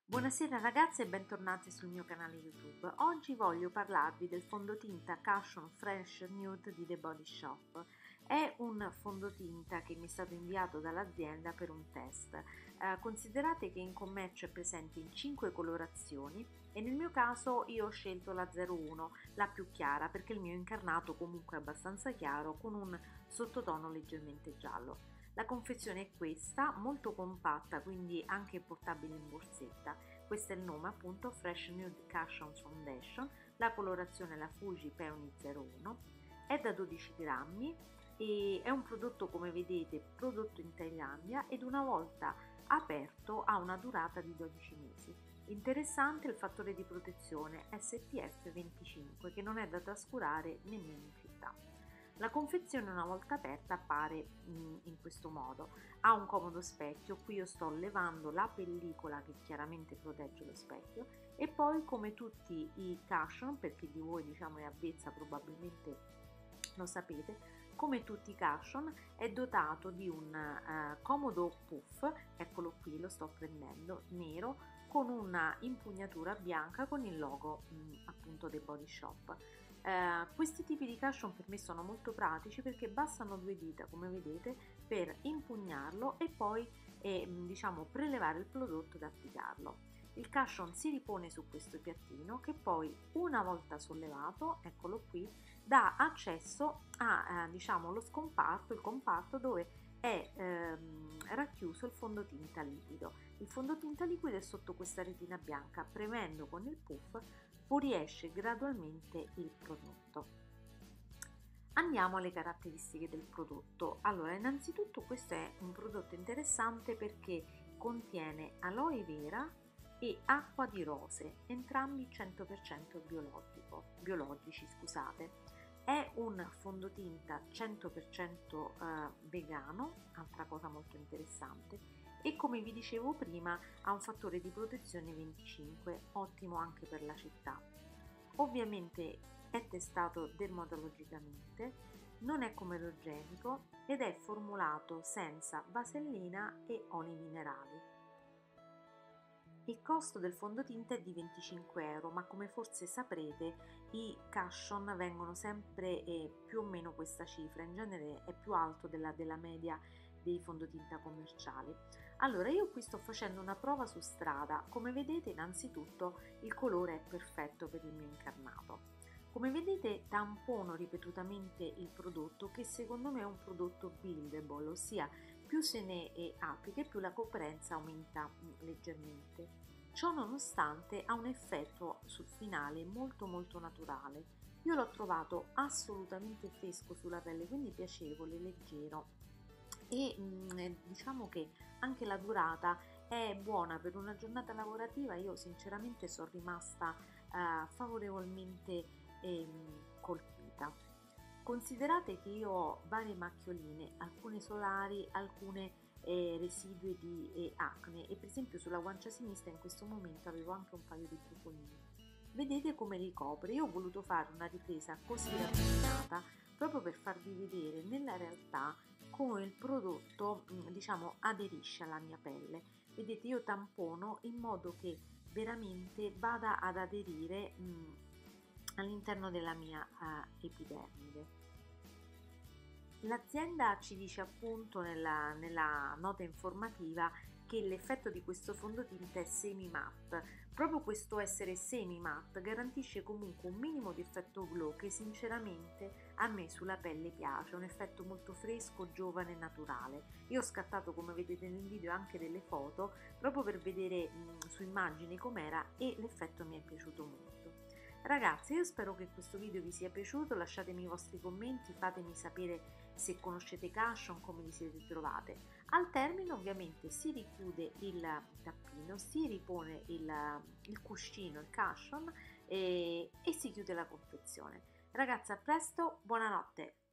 Buonasera ragazze e bentornati sul mio canale YouTube. Oggi voglio parlarvi del fondotinta Cushion Fresh Nude di The Body Shop. È un fondotinta che mi è stato inviato dall'azienda per un test. Considerate che in commercio è presente in 5 colorazioni e nel mio caso io ho scelto la 01, la più chiara, perché il mio incarnato comunque è abbastanza chiaro con un sottotono leggermente giallo. La confezione è questa, molto compatta, quindi anche portabile in borsetta. Questo è il nome appunto, Fresh Nude Cushion Foundation, la colorazione è la Fuji Peony 01, è da 12 grammi e è un prodotto, come vedete, prodotto in Thailandia ed una volta aperto ha una durata di 12 mesi. Interessante il fattore di protezione SPF 25 che non è da trascurare nemmeno in città. La confezione una volta aperta appare in questo modo, ha un comodo specchio, qui io sto levando la pellicola che chiaramente protegge lo specchio e poi come tutti i cushion, per chi di voi diciamo è avvezza probabilmente lo sapete, come tutti i cushion è dotato di un comodo puff, eccolo qui, lo sto prendendo, nero, con una impugnatura bianca con il logo appunto del Body Shop. Questi tipi di cushion per me sono molto pratici perché bastano 2 dita, come vedete, per impugnarlo e poi diciamo prelevare il prodotto ed applicarlo. Il cushion si ripone su questo piattino che poi una volta sollevato, eccolo qui, dà accesso a diciamo lo scomparto, il comparto dove è racchiuso il fondotinta liquido. Il fondotinta liquido è sotto questa retina bianca, premendo con il puff fuoriesce gradualmente il prodotto. Andiamo alle caratteristiche del prodotto. Allora, innanzitutto questo è un prodotto interessante perché contiene aloe vera e acqua di rose, entrambi 100% biologici, scusate. È un fondotinta 100% vegano, altra cosa molto interessante, e come vi dicevo prima ha un fattore di protezione 25, ottimo anche per la città. Ovviamente è testato dermatologicamente, non è comerogenico ed è formulato senza vasellina e oli minerali. Il costo del fondotinta è di 25 euro, ma come forse saprete i cushion vengono sempre più o meno questa cifra, in genere è più alto della media dei fondotinta commerciali. Allora io qui sto facendo una prova su strada, come vedete innanzitutto il colore è perfetto per il mio incarnato. Come vedete tampono ripetutamente il prodotto che secondo me è un prodotto buildable, ossia più se ne applica e più la coprenza aumenta leggermente. Ciò nonostante ha un effetto sul finale molto naturale. Io l'ho trovato assolutamente fresco sulla pelle, quindi piacevole, leggero e diciamo che anche la durata è buona per una giornata lavorativa. Io sinceramente sono rimasta favorevolmente colpita. Considerate che io ho varie macchioline, alcune solari, alcune residui di acne e per esempio sulla guancia sinistra in questo momento avevo anche un paio di brufolini. Vedete come ricopre? Io ho voluto fare una ripresa così raffinata proprio per farvi vedere nella realtà come il prodotto diciamo aderisce alla mia pelle. Vedete, io tampono in modo che veramente vada ad aderire all'interno della mia epidermide. L'azienda ci dice appunto nella nota informativa che l'effetto di questo fondotinta è semi matte. Proprio questo essere semi matte garantisce comunque un minimo di effetto glow che sinceramente a me sulla pelle piace, un effetto molto fresco, giovane e naturale. Io ho scattato, come vedete nel video, anche delle foto proprio per vedere su immagini com'era e l'effetto mi è piaciuto molto. Ragazzi, io spero che questo video vi sia piaciuto, lasciatemi i vostri commenti, fatemi sapere se conoscete i cushion, come vi siete trovate. Al termine ovviamente si richiude il tappino, si ripone il cuscino, il cushion e si chiude la confezione. Ragazzi, a presto, buonanotte!